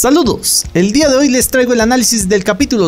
Saludos, el día de hoy les traigo el análisis del capítulo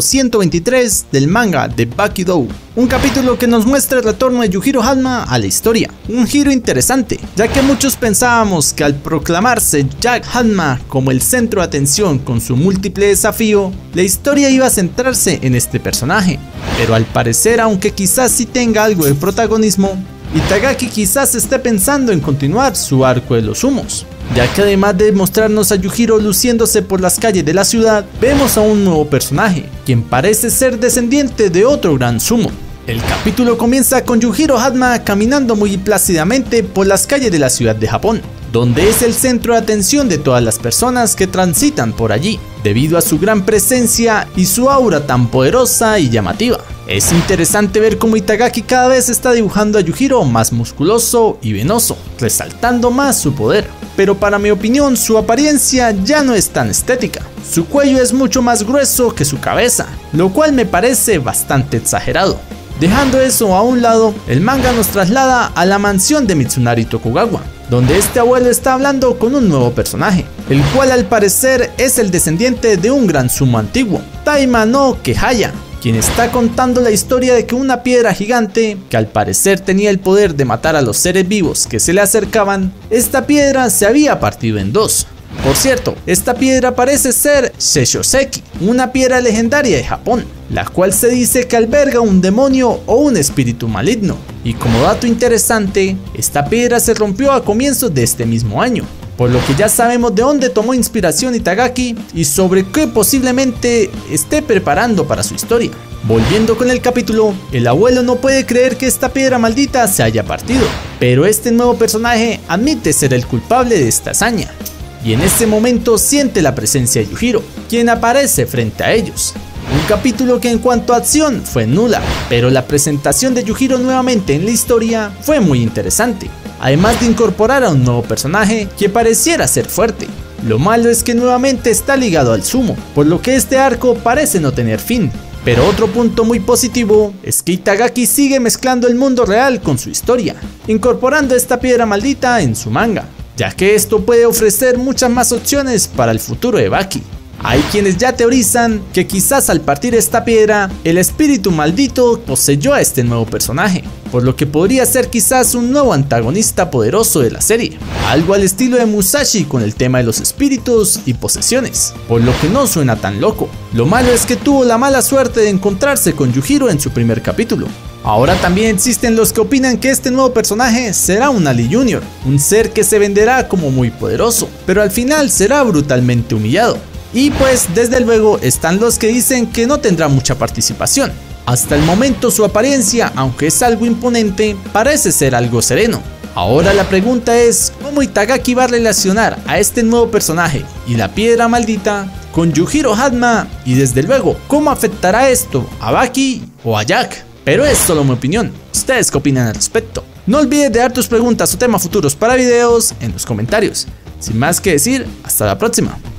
123 del manga de Bakidou, un capítulo que nos muestra el retorno de Yujiro Hanma a la historia, un giro interesante, ya que muchos pensábamos que al proclamarse Jack Hanma como el centro de atención con su múltiple desafío, la historia iba a centrarse en este personaje, pero al parecer, aunque quizás sí tenga algo de protagonismo, Itagaki quizás esté pensando en continuar su arco de los humos, ya que además de mostrarnos a Yujiro luciéndose por las calles de la ciudad, vemos a un nuevo personaje, quien parece ser descendiente de otro gran sumo. El capítulo comienza con Yujiro Hanma caminando muy plácidamente por las calles de la ciudad de Japón, donde es el centro de atención de todas las personas que transitan por allí, debido a su gran presencia y su aura tan poderosa y llamativa. Es interesante ver cómo Itagaki cada vez está dibujando a Yujiro más musculoso y venoso, resaltando más su poder. Pero para mi opinión, su apariencia ya no es tan estética. Su cuello es mucho más grueso que su cabeza, lo cual me parece bastante exagerado. Dejando eso a un lado, el manga nos traslada a la mansión de Mitsunari Tokugawa, donde este abuelo está hablando con un nuevo personaje, el cual al parecer es el descendiente de un gran sumo antiguo, Taima no Kehaya, quien está contando la historia de que una piedra gigante, que al parecer tenía el poder de matar a los seres vivos que se le acercaban, esta piedra se había partido en dos. Por cierto, esta piedra parece ser Seshoseki, una piedra legendaria de Japón, la cual se dice que alberga un demonio o un espíritu maligno. Y como dato interesante, esta piedra se rompió a comienzos de este mismo año, por lo que ya sabemos de dónde tomó inspiración Itagaki y sobre qué posiblemente esté preparando para su historia. Volviendo con el capítulo, el abuelo no puede creer que esta piedra maldita se haya partido, pero este nuevo personaje admite ser el culpable de esta hazaña. Y en ese momento siente la presencia de Yujiro, quien aparece frente a ellos. Un capítulo que en cuanto a acción fue nula, pero la presentación de Yujiro nuevamente en la historia fue muy interesante, además de incorporar a un nuevo personaje que pareciera ser fuerte. Lo malo es que nuevamente está ligado al sumo, por lo que este arco parece no tener fin. Pero otro punto muy positivo es que Itagaki sigue mezclando el mundo real con su historia, incorporando esta piedra maldita en su manga, ya que esto puede ofrecer muchas más opciones para el futuro de Baki. Hay quienes ya teorizan que quizás al partir esta piedra, el espíritu maldito poseyó a este nuevo personaje, por lo que podría ser quizás un nuevo antagonista poderoso de la serie, algo al estilo de Musashi con el tema de los espíritus y posesiones, por lo que no suena tan loco. Lo malo es que tuvo la mala suerte de encontrarse con Yujiro en su primer capítulo. Ahora también existen los que opinan que este nuevo personaje será un Ali Jr., un ser que se venderá como muy poderoso, pero al final será brutalmente humillado. Y pues desde luego están los que dicen que no tendrá mucha participación. Hasta el momento su apariencia, aunque es algo imponente, parece ser algo sereno. Ahora la pregunta es, ¿cómo Itagaki va a relacionar a este nuevo personaje y la piedra maldita con Yujiro Hanma? Y desde luego, ¿cómo afectará esto a Baki o a Jack? Pero es solo mi opinión, ¿ustedes qué opinan al respecto? No olvides dejar tus preguntas o temas futuros para videos en los comentarios. Sin más que decir, hasta la próxima.